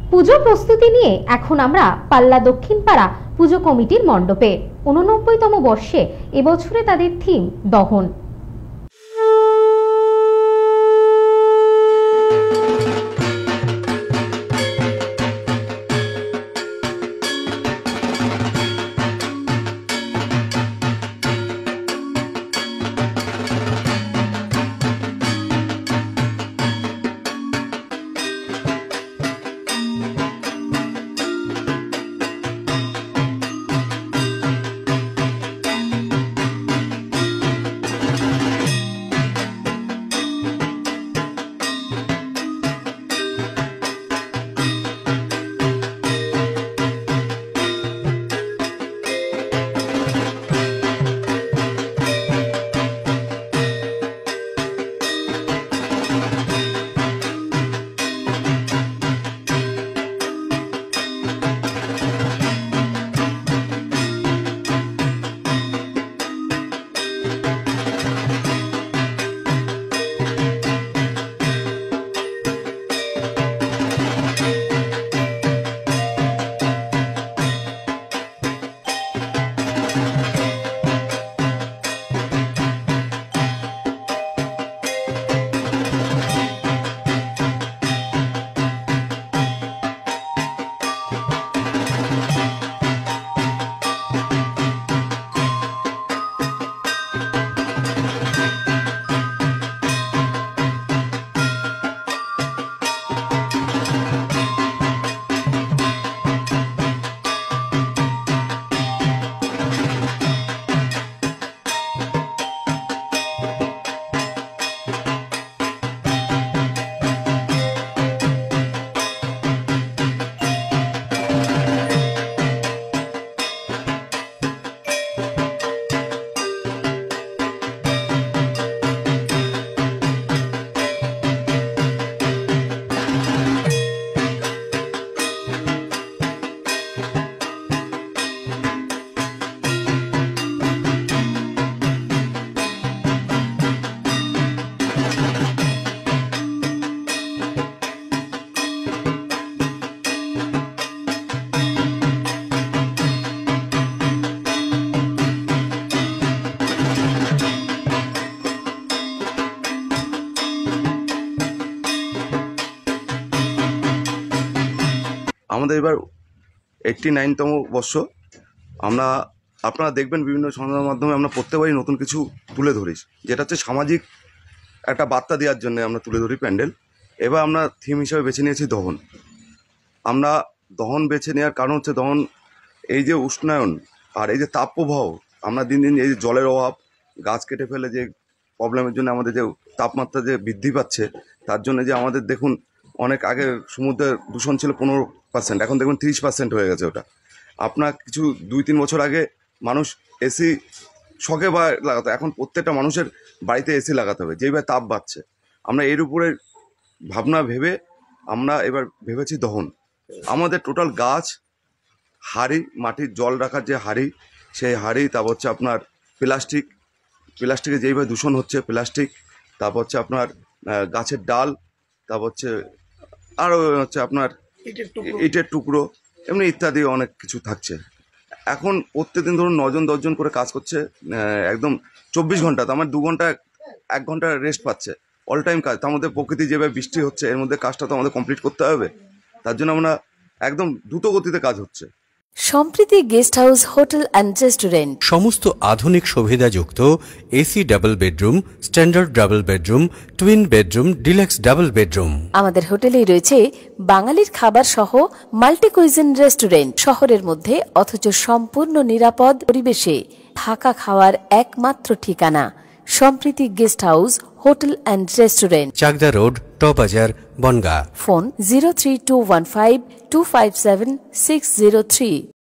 পুজো প্রস্তুতি নিয়ে এখন আমরা পাল্লা দক্ষিণ পাড়া পুজো কমিটির মণ্ডপে 89তম বর্ষে এবছরে তাদের থিম দহন। আমাদের এবার 89তম বর্ষ। আপনারা দেখবেন বিভিন্ন সংবাদের মাধ্যমে আমরা প্রত্যেকবারই নতুন কিছু তুলে ধরি, যেটা হচ্ছে সামাজিক একটা বার্তা দেওয়ার জন্য আমরা তুলে ধরি প্যান্ডেল। এবার আমরা থিম হিসাবে বেছে নিয়েছি দহন। আমরা দহন বেছে নেওয়ার কারণ হচ্ছে দহন এই যে উষ্ণায়ন আর এই যে তাপপ্রবাহ, আমরা দিন দিন এই যে জলের অভাব, গাছ কেটে ফেলে যে প্রবলেমের জন্য আমাদের যে তাপমাত্রা যে বৃদ্ধি পাচ্ছে, তার জন্য যে আমাদের দেখুন অনেক আগে সমুদ্রের দূষণ ছিল 15%, এখন দেখুন 30% হয়ে গেছে ওটা। আপনার কিছু 2-3 বছর আগে মানুষ এসি শখে বা লাগাতো, এখন প্রত্যেকটা মানুষের বাড়িতে এসি লাগাতে হবে, যেইভাবে তাপ বাড়ছে। আমরা এর উপরে ভাবনা ভেবে আমরা এবার ভেবেছি দহন। আমাদের টোটাল গাছ, হাঁড়ি, মাটির জল রাখার যে হাঁড়ি, সেই হাঁড়ি, তারপর হচ্ছে আপনার প্লাস্টিকে যেইভাবে দূষণ হচ্ছে প্লাস্টিক, তারপর হচ্ছে আপনার গাছের ডাল, তারপর হচ্ছে আরও হচ্ছে আপনার ইটের টুকরো, এমনি ইত্যাদি অনেক কিছু থাকছে। এখন প্রত্যেকদিন ধরুন 9-10 জন করে কাজ করছে, একদম 24 ঘন্টা। তো আমার 2 ঘন্টা 1 ঘন্টা রেস্ট পাচ্ছে, অল টাইম কাজ। তার মধ্যে প্রকৃতি যেভাবে বৃষ্টি হচ্ছে, এর মধ্যে কাজটা তো আমাদের কমপ্লিট করতে হবে, তার জন্য আমরা একদম দ্রুত গতিতে কাজ হচ্ছে। Sampriti guest house hotel and restaurant, সমস্ত আধুনিক সুবিধাযুক্ত AC double bedroom, standard double bedroom, twin bedroom, deluxe double bedroom. আমাদের হোটেলেই রয়েছে বাঙালির খাবার সহ মাল্টি কুইজিন রেস্টুরেন্ট। শহরের মধ্যে অথচ সম্পূর্ণ নিরাপদ পরিবেশে থাকা খাওয়ার একমাত্র ঠিকানা Sampriti guest house hotel and restaurant, Chakdah road, টবাজার, বনগাঁ। ফোন 03215257603।